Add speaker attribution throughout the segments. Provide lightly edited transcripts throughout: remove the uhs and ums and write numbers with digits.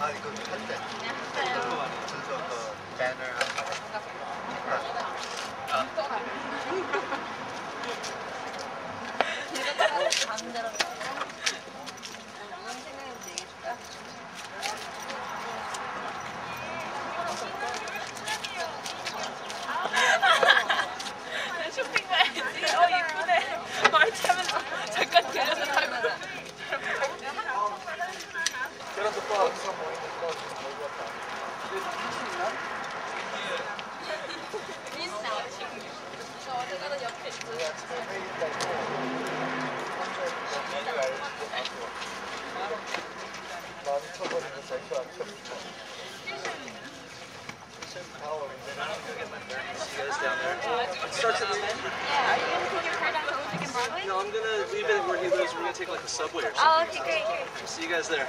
Speaker 1: 이거 할 때. 저거 그 배너
Speaker 2: 반대로. 쇼핑 가야지. 이쁘네. 말차면서 잠깐 들려서 타고.
Speaker 1: 그래서 또 어디서 모이는 거
Speaker 2: 어디가는 옆에 있어.
Speaker 3: No, I'm gonna leave it where he lives. We're gonna take like a subway or something.
Speaker 2: Oh, okay, great, great.
Speaker 3: See you guys there.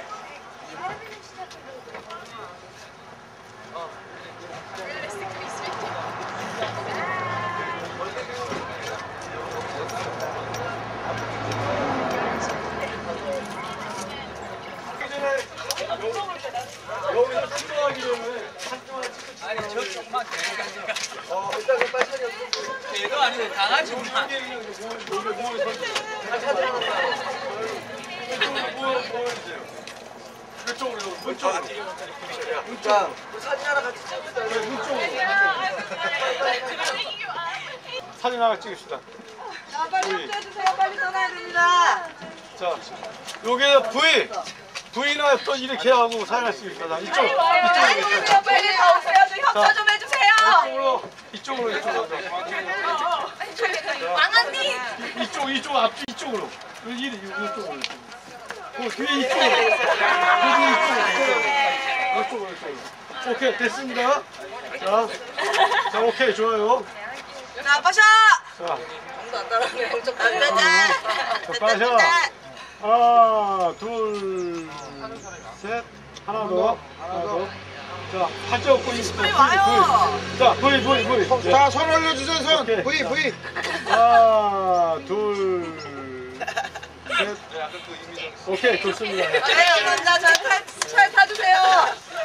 Speaker 4: 여기서 출동하기 전에
Speaker 5: 아니 저쪽만 계속
Speaker 1: 일단 그 빨리 차려.
Speaker 5: 걔도 아니고 강아지만
Speaker 4: 그쪽으로 왼쪽으로
Speaker 1: 자, 우리 사진 하나 같이 찍읍시다.
Speaker 4: 사진 하나 찍읍시다.
Speaker 6: 자, 빨리 협조해주세요. 빨리 떠나야 됩니다.
Speaker 4: 자, 여기에 V나 또 이렇게 하고 사진을 찍읍시다. 이쪽
Speaker 6: 빨리 오세요. 빨리 다 오세요. 좀 협조 좀 해주세요.
Speaker 4: 이쪽으로
Speaker 2: 망언니.
Speaker 4: 이쪽 앞뒤 이쪽으로 이쪽으로 뒤에 이쪽으로 이쪽으로 오케이 됐습니다. 자 오케이 좋아요.
Speaker 6: 자, 빠셔.
Speaker 4: 자
Speaker 6: 안 따라하네. 엄청 빠르다.
Speaker 4: 빠셔. 하나 둘 셋 하나 더. 자 팔자 없고
Speaker 6: 빨리 와요.
Speaker 4: 자 V.
Speaker 1: 자, 손 올려주세요, 손.
Speaker 4: 오케이.
Speaker 1: V.
Speaker 4: 하나 둘 셋. 오케이 좋습니다.
Speaker 6: 네, 감사합니다. 잘 타주세요.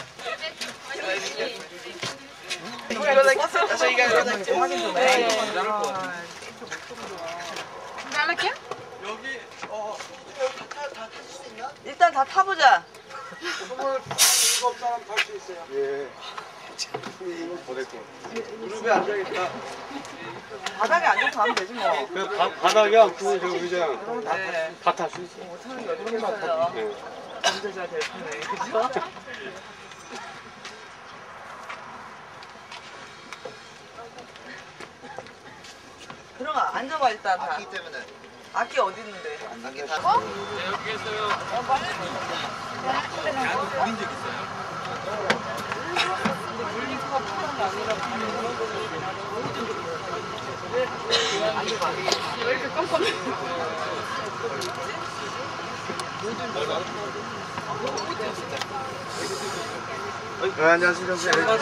Speaker 2: 잘할게요?
Speaker 1: 여기, 다 타실 수 있나?
Speaker 6: 일단 다 타보자.
Speaker 1: 손을 일곱 사람 탈 수 있어요.
Speaker 4: 예. 보낼게.
Speaker 1: 무릎에 앉아있다.
Speaker 6: 바닥에 앉아서 하면 되지 뭐.
Speaker 4: 그 바닥에 앉고 저 의자랑
Speaker 6: 네.
Speaker 4: 다 탈 수 있어.
Speaker 6: 못하는 게 어디 있어요.
Speaker 4: 네.
Speaker 6: 남자자 될 텐데, 그죠? 그럼 앉아봐 일단 다.
Speaker 1: 악기 때문에.
Speaker 6: 악기 어디 있는데?
Speaker 1: 악기 다.
Speaker 5: 여기 있어요. 보인 적 있어요?
Speaker 2: 왜 이렇게 깜깜해?
Speaker 1: 네, 안녕하세요.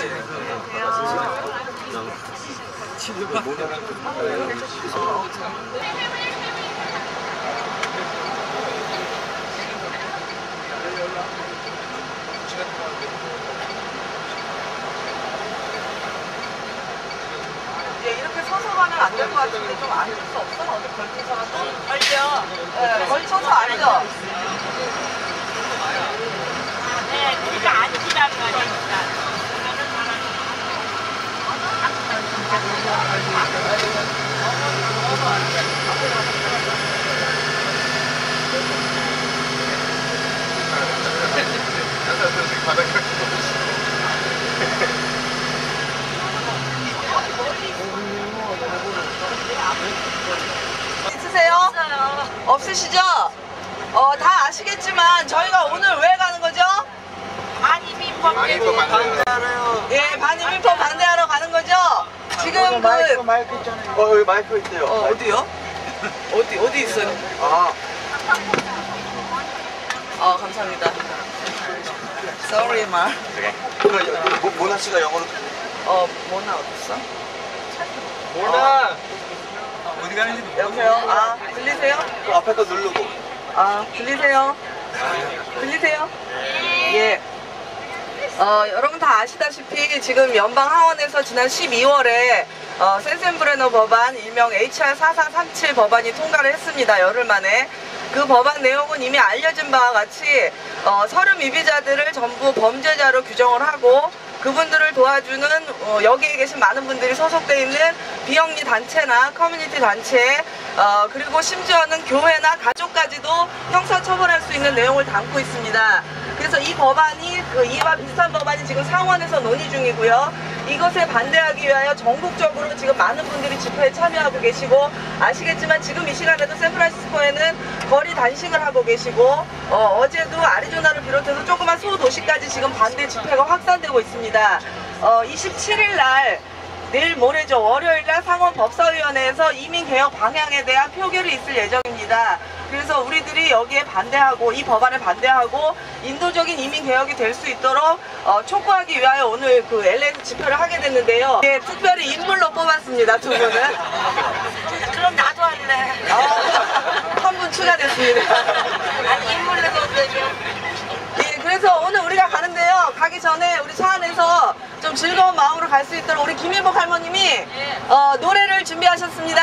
Speaker 6: 이렇게 서서 가면 안 될 것 같은데 좀 앉을 수 없어? 어디 걸쳐서라도? 알죠? 네, 걸쳐서 앉아.
Speaker 2: 네, 그러니까 앉으라는 거니까.
Speaker 6: 있으세요? 없으시죠? 다 아시겠지만 저희가 오늘 왜 가는 거죠?
Speaker 2: 반입입법
Speaker 1: 반대하래요.
Speaker 6: 예, 반입입법 반대하러 가는 거죠? 지금
Speaker 1: 마이크 있잖아요. 여기 마이크 있대요.
Speaker 6: 어디요? 어디 있어요? 감사합니다. Sorry, 마.
Speaker 1: 모나 씨가 영어로.
Speaker 6: 모나 어딨어?
Speaker 5: 몰라. 어디 가는지
Speaker 6: 여보세요? 들리세요?
Speaker 1: 그 앞에 거 누르고.
Speaker 6: 들리세요? 들리세요? 예. 여러분 다 아시다시피 지금 연방 하원에서 지난 12월에 센센브레너 법안, 일명 HR 4437 법안이 통과를 했습니다. 열흘 만에. 그 법안 내용은 이미 알려진 바와 같이 서류 미비자들을 전부 범죄자로 규정을 하고 그분들을 도와주는 여기에 계신 많은 분들이 소속되어 있는 비영리 단체나 커뮤니티 단체 그리고 심지어는 교회나 가족까지도 형사 처벌할 수 있는 내용을 담고 있습니다. 그래서 이 법안이 이와 비슷한 법안이 지금 상원에서 논의 중이고요. 이것에 반대하기 위하여 전국적으로 지금 많은 분들이 집회에 참여하고 계시고 아시겠지만 지금 이 시간에도 샌프란시스코에는 거리 단식을 하고 계시고 어제도 아리조나를 비롯해서 조그만 소도시까지 지금 반대 집회가 확산되고 있습니다. 27일 날 내일 모레죠. 월요일날 상원 법사위원회에서 이민개혁 방향에 대한 표결이 있을 예정입니다. 그래서 우리들이 여기에 반대하고 이 법안에 반대하고 인도적인 이민개혁이 될 수 있도록 촉구하기 위하여 오늘 그 LA에서 집회를 하게 됐는데요. 예, 특별히 인물로 뽑았습니다. 두 분은.
Speaker 2: 그럼 나도 할래.
Speaker 6: 한 분 추가됐습니다.
Speaker 2: 아니 인물로 되죠.
Speaker 6: 예, 그래서 오늘 우리가 가는데요. 가기 전에 우리 차 안에서 좀 즐거운 마음으로 갈 수 있도록 우리 김일복 할머님이 노래를 준비하셨습니다.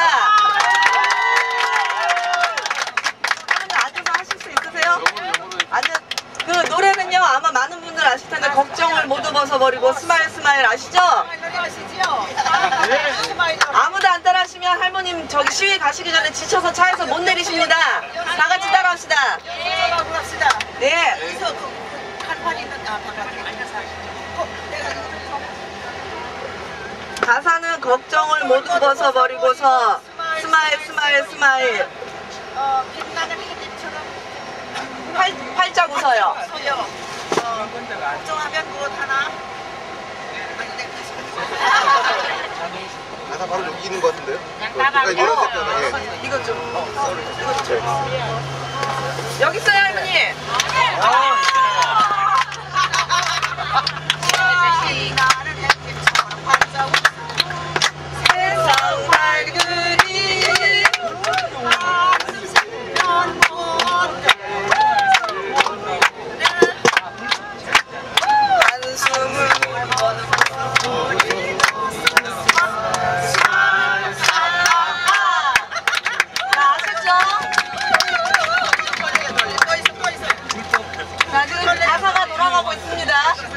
Speaker 6: 할머니 앉아서 하실 수 있으세요? 그 노래는요 아마 많은 분들 아실 텐데 걱정을 모두 벗어버리고 스마일 스마일 아시죠? 아무도 안 따라하시면 할머님 저기 시위 가시기 전에 지쳐서 차에서 못 내리십니다. 다 같이 따라합시다. 네. 가사는 걱정을 모두 벗어버리고서 스마일 스마일 스마일
Speaker 2: 빛나는 햇빛처럼
Speaker 6: 활짝 웃어요.
Speaker 2: 걱정하면 무엇하나?
Speaker 1: 가사 바로 여기 있는 것 같은데요?
Speaker 2: 따라하고.
Speaker 6: 이거 좀 여기 있어요 할머니.
Speaker 2: 빛나는 햇빛처럼 반짝
Speaker 6: 세상 밝으리 한숨을 아셨죠? 자 지금 가사가 돌아가고 있습니다.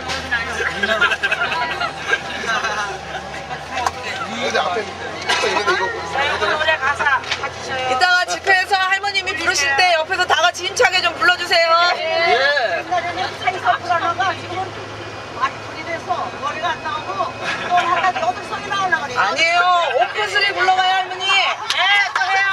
Speaker 1: 근데 앞에 있는데 이거
Speaker 2: 노래 가사 같이 쳐요.
Speaker 6: 이따가 집회에서 할머님이 부르실 때 옆에서 다 같이 힘차게 좀 불러주세요. 예.
Speaker 2: 차에서 불어나가 지금은 많이 돈이 돼서 머리가 안 나오고 또 하나 여덟 송이 나오려고 그래.
Speaker 6: 아니에요. 오프스리 불러봐요 할머니.
Speaker 2: 또 해요.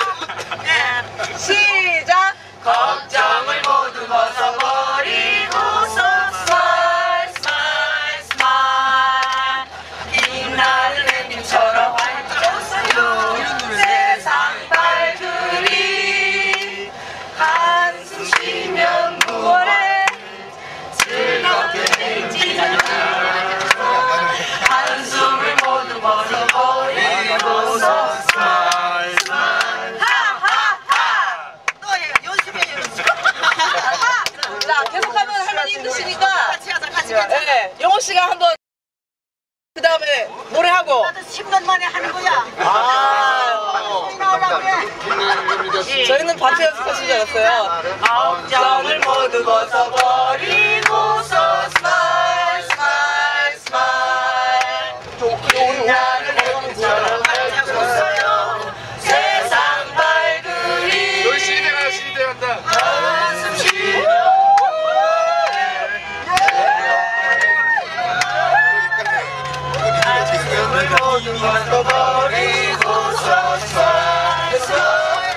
Speaker 6: 시작. 걱정을 모두 벗어버리고서 스마일 스마일 스마일 빛나는 햇빛처럼 활짝 웃어요. 세상 밝으리 한숨 쉬면 무얼해 즐겁게 행진하는 한숨을 모두 벗어버리고서 스마일 스마일 하하하
Speaker 2: 또 해요. 열심히 해요.
Speaker 6: 자, 계속하면 할머니 힘드시니까
Speaker 2: 같이 하자. 같이 하자.
Speaker 6: 네, 영호 씨가 한번 그 다음에 노래하고
Speaker 2: 나도 10년 만에 하는 거야.
Speaker 6: 아,
Speaker 2: 나오려고 그래.
Speaker 6: 저희는 밭에 연습하신 줄 알았어요. 걱정을 모두 벗어버리고서 스마일 스마일 스마일 빛나는 햇빛처럼 활짝 웃어요. 세상 밝으리
Speaker 5: 여기 시대 가요, 시대 간다.
Speaker 6: 한숨 쉬며 한숨을 모두 벗어버리고서 스마일 스마일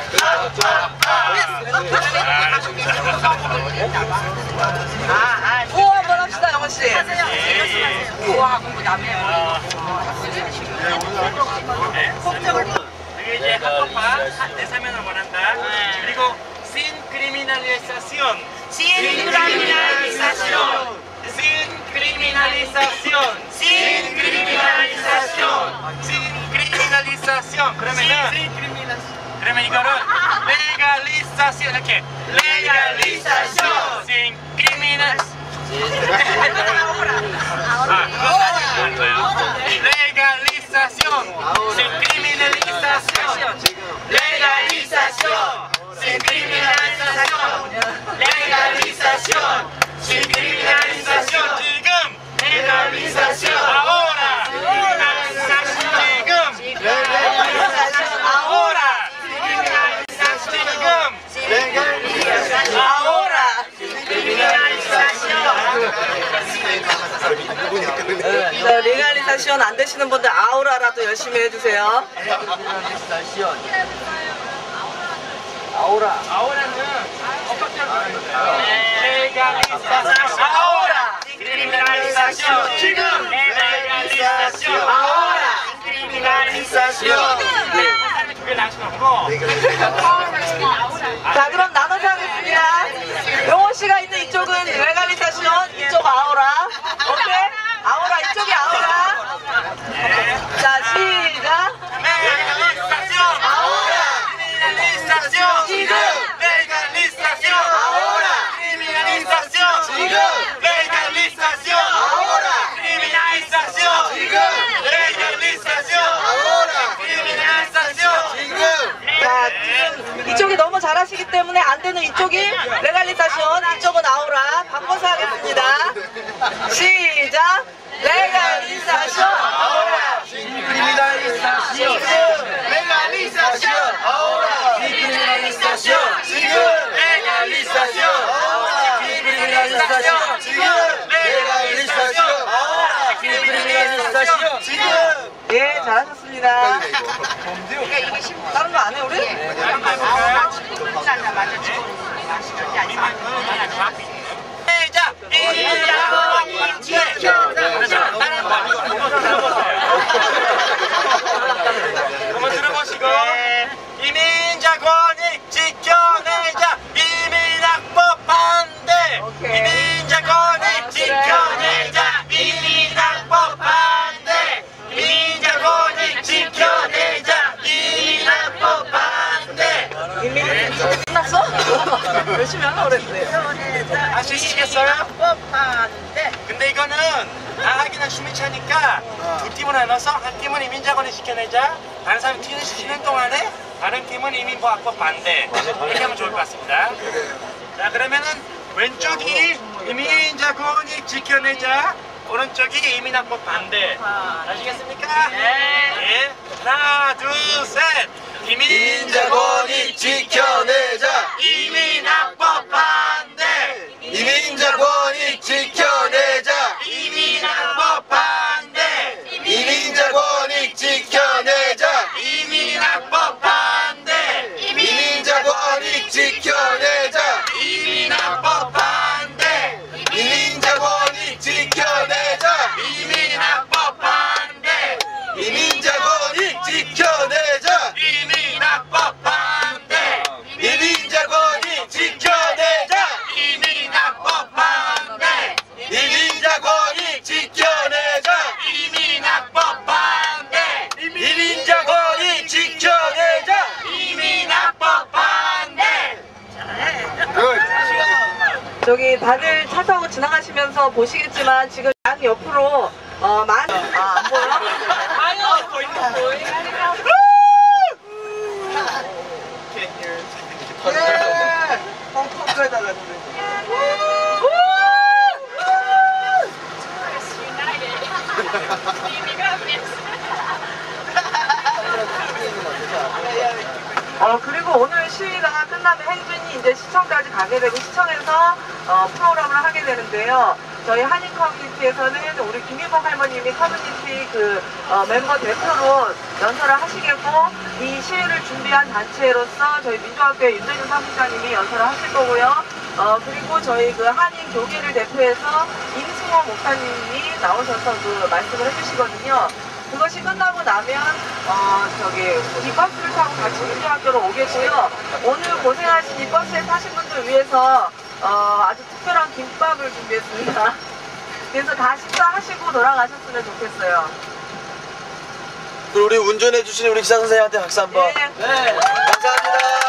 Speaker 6: 구호 한번 합시다 영호씨. 구호하고 그 다음에
Speaker 7: 이제 합법화 대사면을 원한다. 그리고 sin criminalización, sin criminalización, sin criminalización, sin criminalización, sin criminalización. 그러면 이거를 legalización 이렇게 legalización, sin criminal.
Speaker 6: 네, 레갈리사시온 안 되시는 분들 아우라라도 열심히 해주세요.
Speaker 7: 아우라는 ahora criminalización 지금 legalización ahora criminalización 그게 나시고
Speaker 6: 자, 그럼 나눠서 하겠습니다. 용호 씨가 있는 이쪽은 레갈리사시온, 이쪽 아우라. 오케이? 아우라, 이쪽이 아우라. 자, 시작.
Speaker 7: legalización ahora criminalización 지금 legalización ahora criminalización 지금 legalización ahora criminalización 지금 legalización ahora criminalización 지금
Speaker 6: 자, 지금 이쪽이 너무 잘하시기 때문에 안 되는 이쪽이 레갈리사시온, 이쪽은 아우라. 바꿔서 하겠습니다. 시작. 레갈리사시온, 아우라.
Speaker 1: criminalización legalización ahora criminalización 지금 legalización ahora criminalización 지금 legalización ahora criminalización 지금
Speaker 6: 예, 잘하셨습니다. 다른 거 안 해, 우리?
Speaker 7: 시작! 이민자권이 지켜내자! 한번 들어보시고 이민자권이 지켜내자! 이민학법 반대! 이민자권이 지켜내자! 이민학법 반대! 이민자권이 지켜내자! 이민학법 반대!
Speaker 6: 끝났어? 열심히 하려고 그랬는데.
Speaker 7: 아시겠어요? 근데 이거는 다 하기는 숨이 차니까 두 팀을 나눠서 한 팀은 이민자권을 지켜내자, 다른 사람이 쉬는 동안에 다른 팀은 이민보호학법 반대 이렇게 하면 좋을 것 같습니다. 자, 그러면은 왼쪽이 이민자권이 지켜내자, 오른쪽이 이민학법 반대. 아시겠습니까? 네. 하나, 둘, 셋.
Speaker 1: 이민자권이 지켜내자
Speaker 7: 이민학법 반대.
Speaker 1: 이민자권이 지켜내자
Speaker 7: 이민학법 반대.
Speaker 1: 이민자권이 지켜내자
Speaker 7: 이민학법 반대.
Speaker 1: 이민자권이 지켜내자
Speaker 7: 이민학법 반대.
Speaker 1: 이민자권이 지켜내자
Speaker 7: 이민학법 반대.
Speaker 1: 이민자권이 지켜내자
Speaker 7: 이민학법 반대.
Speaker 1: 이민자권이 지켜내자
Speaker 7: 이민학법 반대.
Speaker 1: 이민자권이 지켜내자
Speaker 7: 이민학법 반대.
Speaker 1: 이민자권이 지켜내자
Speaker 7: 이민학법 반대.
Speaker 6: 저기 다들 차 타고 지나가시면서 보시겠지만 지금 양 옆으로 많이 안 보여? 아유 보이는 그리고 오늘 시위가 끝나면 행진이 이제 시청까지 가게 되고 시청에서 프로그램을 하게 되는데요. 저희 한인 커뮤니티에서는 우리 김희복 할머님이 커뮤니티 멤버 대표로 연설을 하시겠고, 이 시위를 준비한 단체로서 저희 민주학교의 윤정윤 사무장님이 연설을 하실 거고요. 그리고 저희 한인 교계를 대표해서 임승호 목사님이 나오셔서 말씀을 해주시거든요. 그것이 끝나고 나면 이 버스를 타고 같이 민주학교로 오겠고요. 오늘 고생하신 이 버스에 타신 분들 위해서 아주 특별한 김밥을 준비했습니다. 그래서 다 식사하시고 돌아가셨으면 좋겠어요.
Speaker 1: 그리고 우리 운전해주신 우리 기사 선생님한테 박수 한번.
Speaker 6: 네.
Speaker 1: 감사합니다.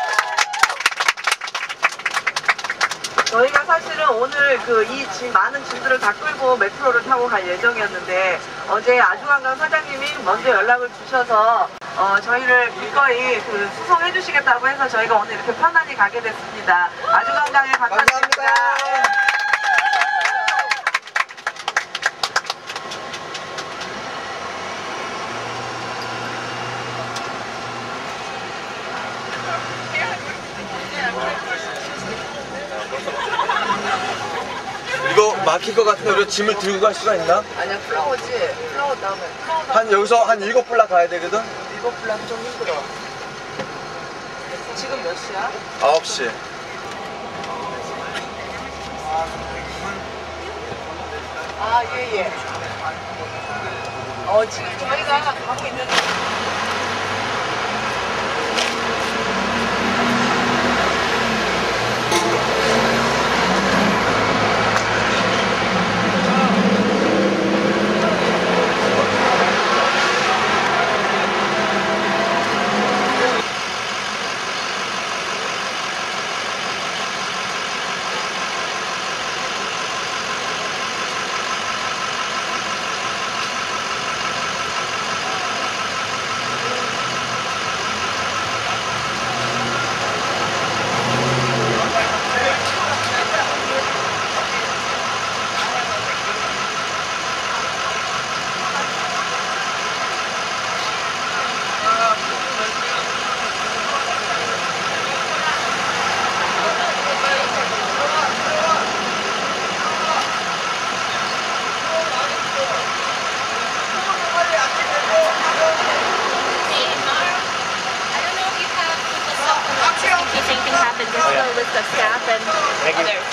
Speaker 6: 저희가 사실은 오늘 이 많은 짐들을 다 끌고 메트로를 타고 갈 예정이었는데, 어제 아주관광 사장님이 먼저 연락을 주셔서 저희를 기꺼이 수송해 주시겠다고 해서 저희가 오늘 이렇게 편안히 가게 됐습니다. 아주관광에 감사드립니다.
Speaker 1: 이거 막힐 것 같은데 우리가 짐을 들고 갈 수가 있나?
Speaker 6: 아니야, 플라워지. 플라워 다음에.
Speaker 1: 한 여기서 한 7블락 가야 되거든?
Speaker 6: 7블락 좀 힘들어. 지금 몇 시야?
Speaker 1: 9시.
Speaker 6: 아, 예. 지금 저희가 가고 있는.
Speaker 8: List of staff and others.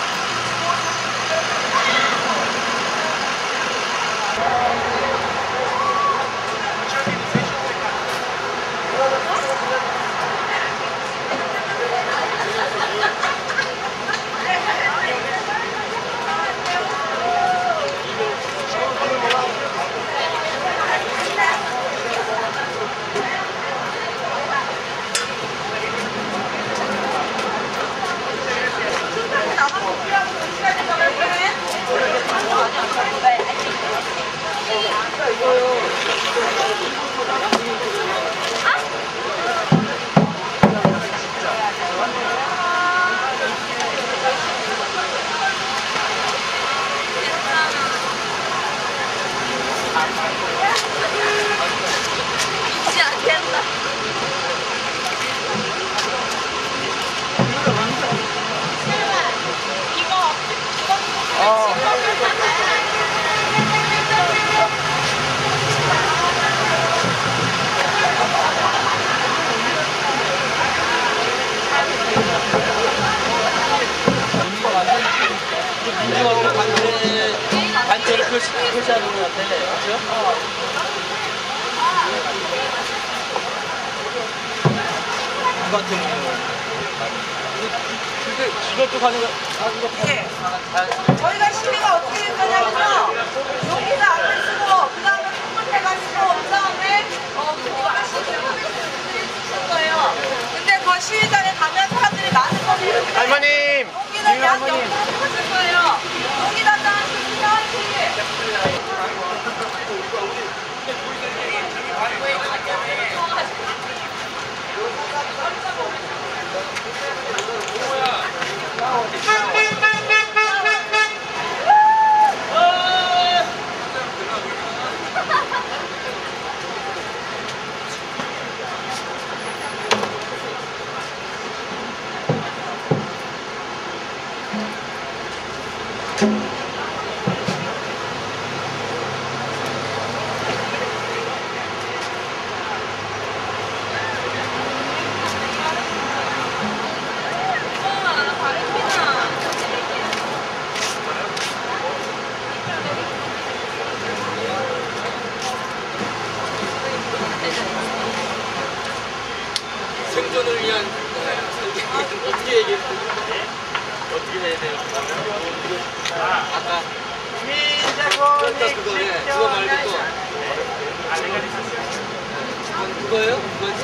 Speaker 5: 반대를 표시하는 것 같아. 그죠? 똑같은 근데 이것도 가는 거.
Speaker 6: 예. 저희가 시비가 어떻게 될 거냐면요. 여기다 앞에 쓰고, 그 다음에 통분해가지고, 그 다음에, 그거가 시비를 거예요. 근데 그 시위장에 가면 사람들이 많은 거예요.
Speaker 1: 할머님!
Speaker 6: 여기는 약 옆으로 펴줄 거예요. 여기다 딱 시위장이.
Speaker 5: 생존을 위한 어떻게 얘기해? 어떻게 해야 돼요? 아까 그거 말고 또 그거예요? 그거지?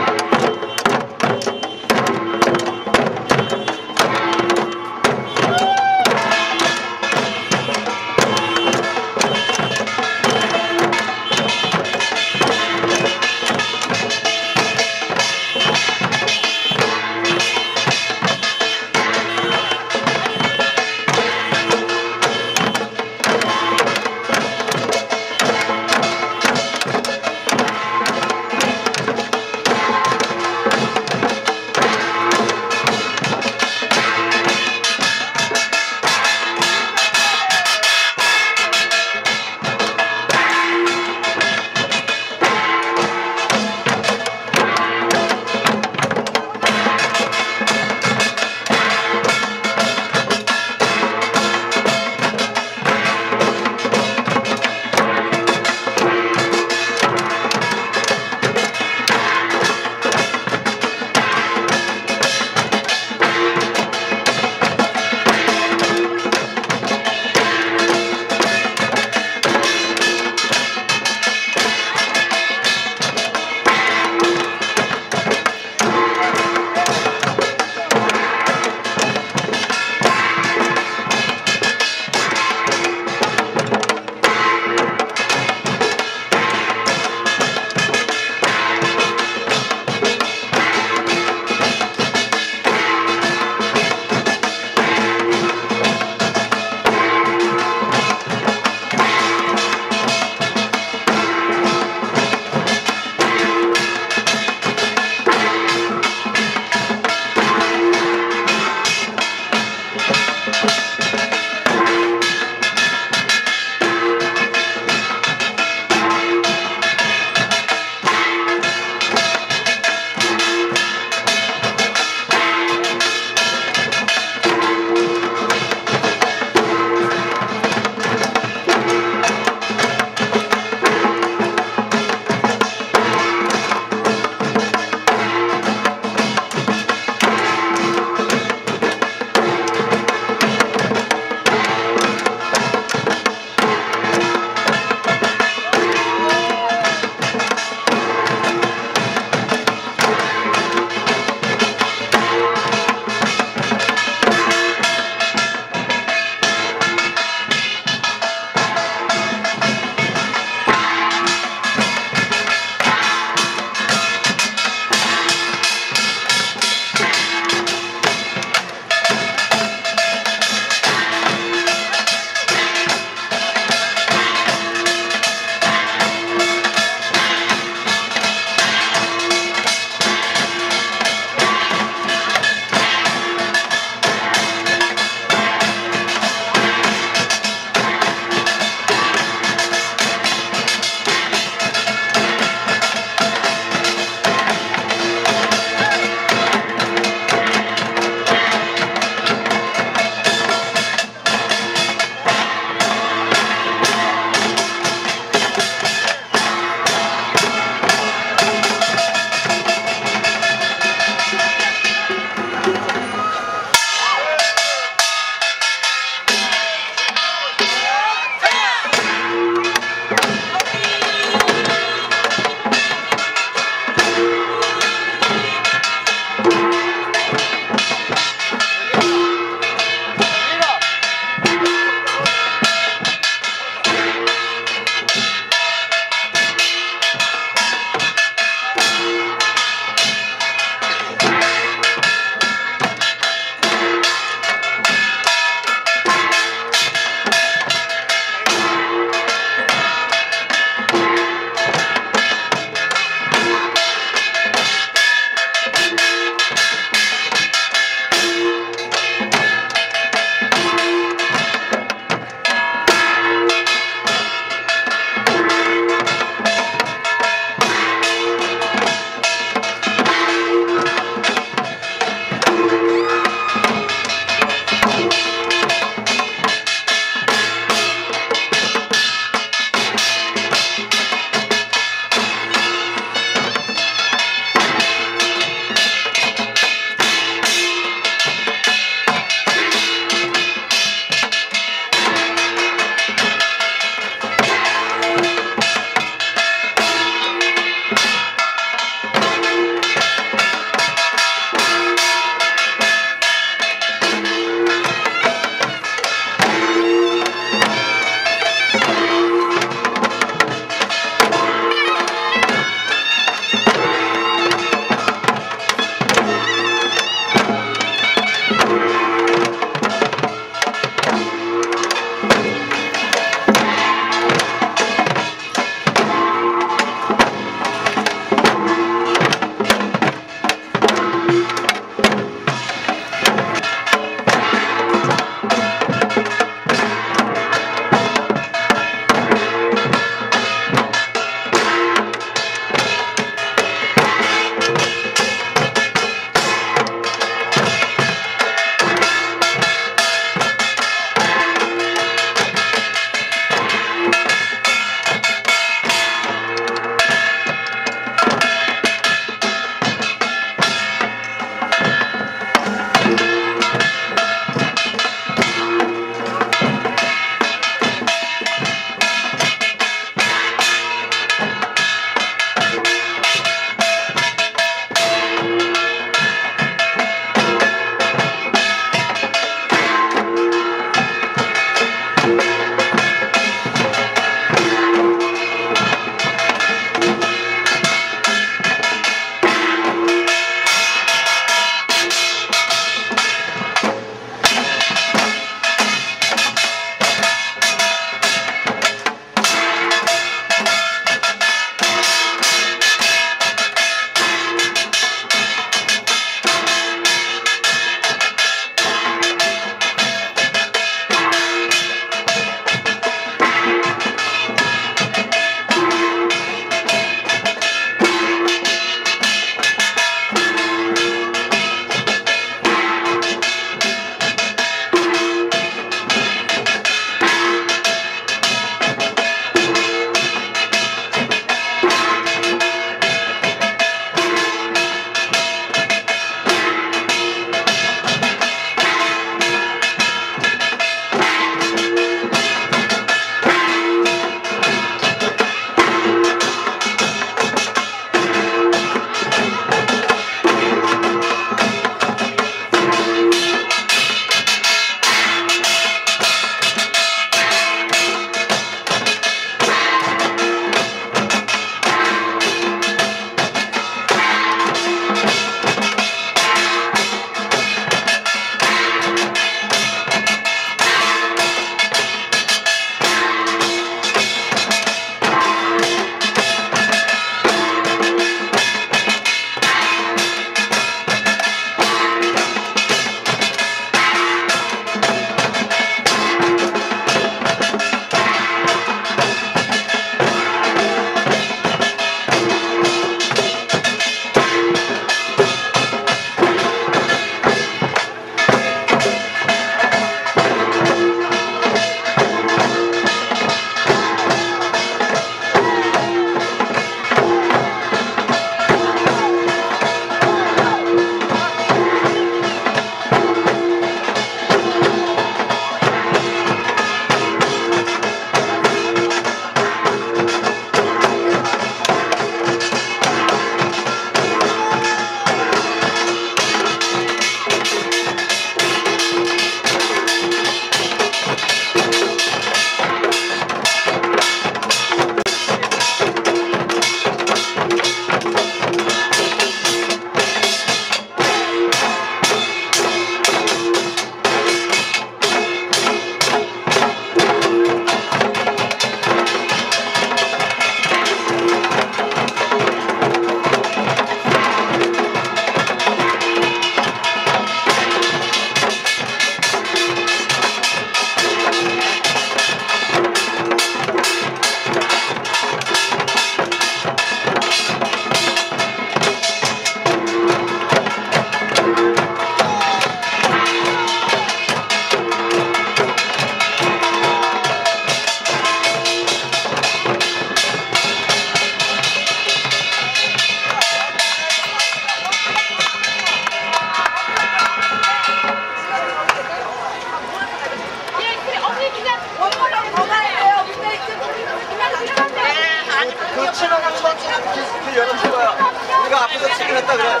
Speaker 1: 우리가 앞에서 치긴 했다 그래.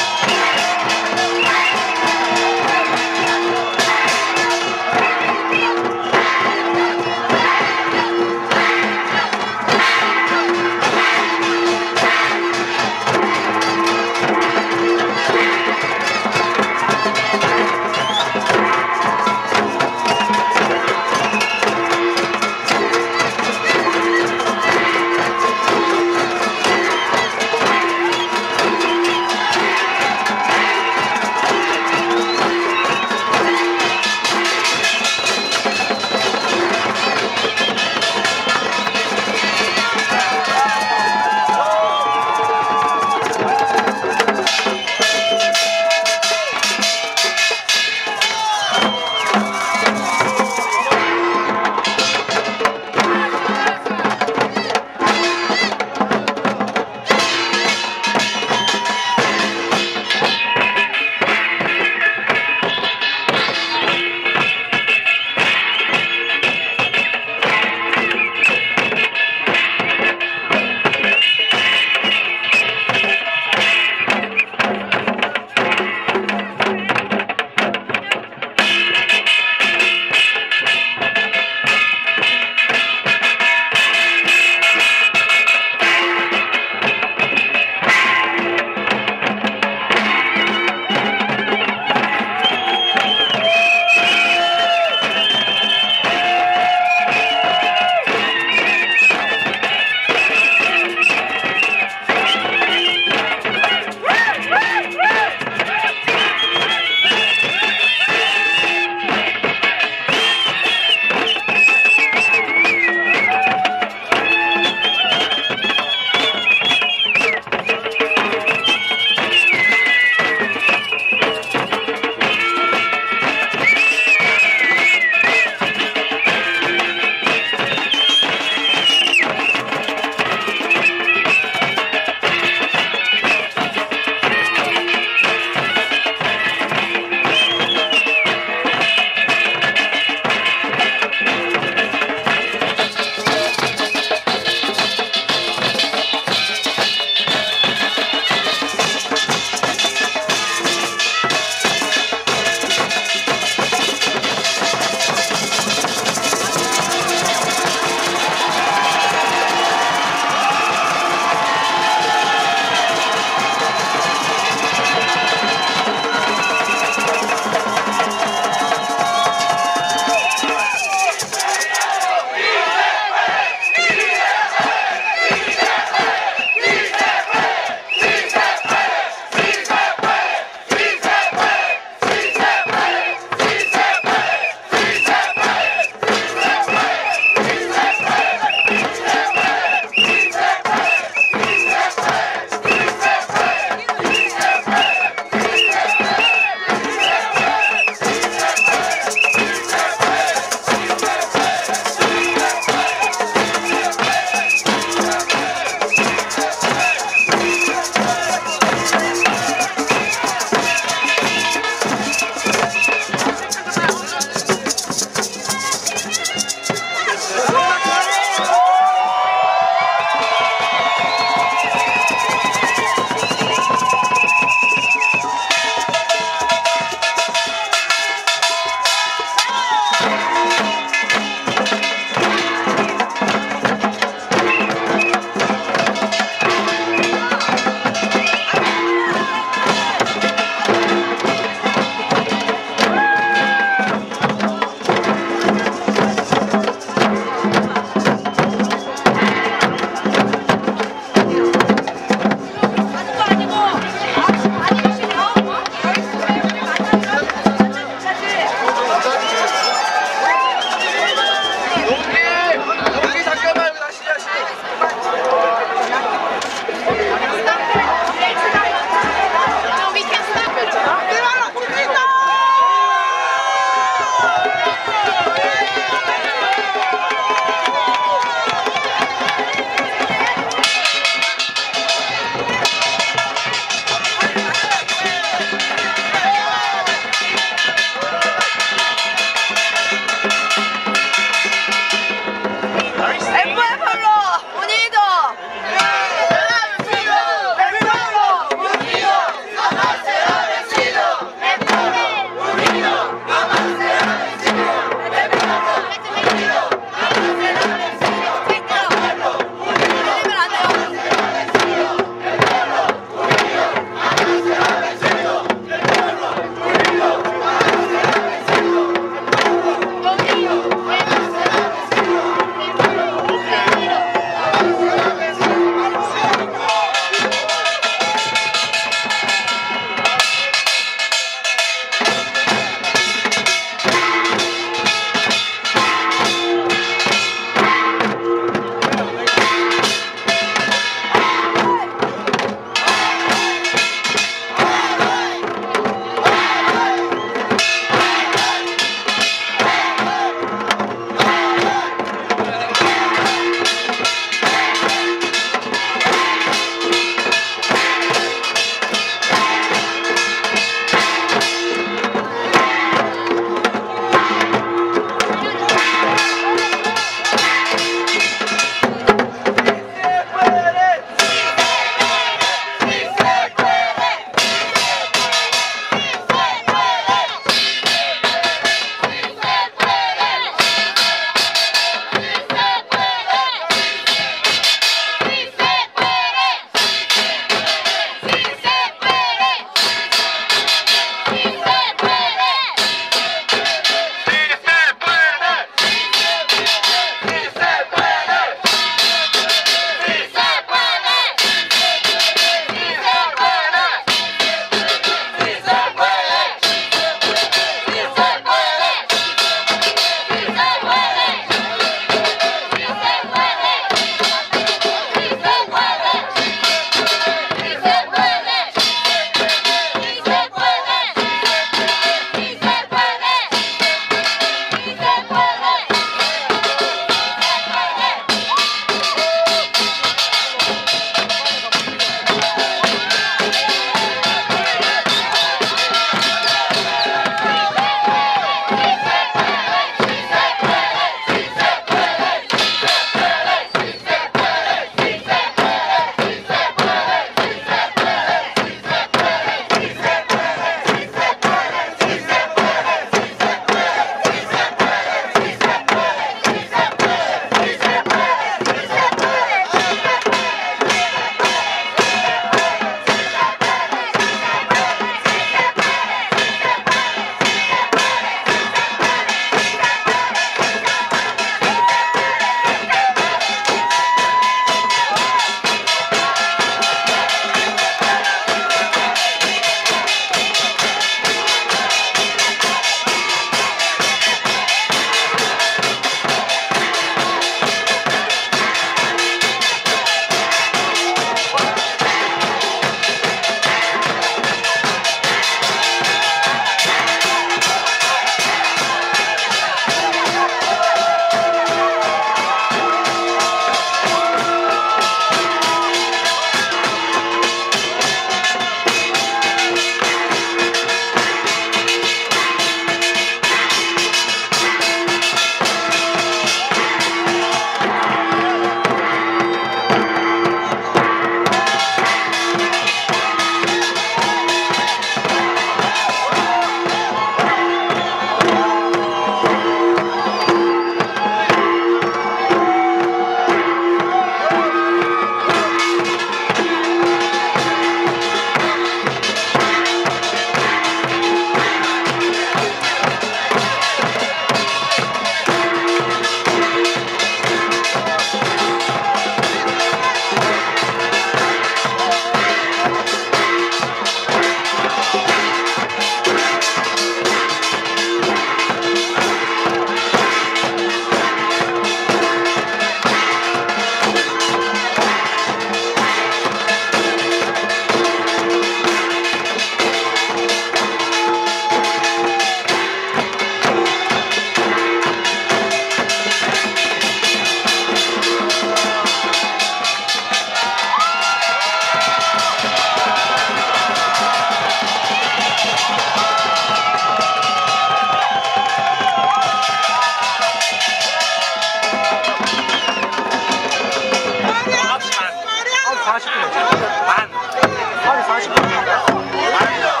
Speaker 7: 40분. 반. 40분.